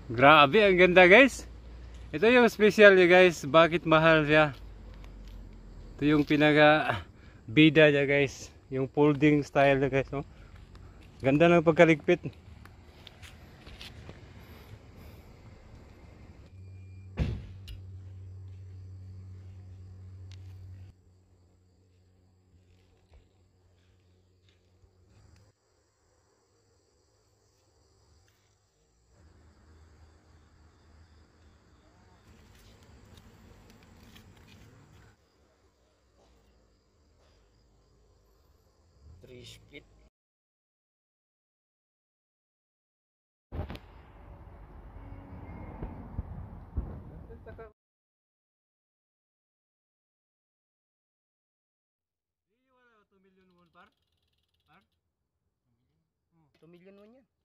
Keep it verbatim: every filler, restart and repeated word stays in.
Grabe, ang ganda guys. Ito yung special niya guys. Bakit mahal siya? Ito yung pinaka bida niya guys. Yung folding style niya guys. Oh. Ganda ng pagkaligpit. Three split. two million won yan.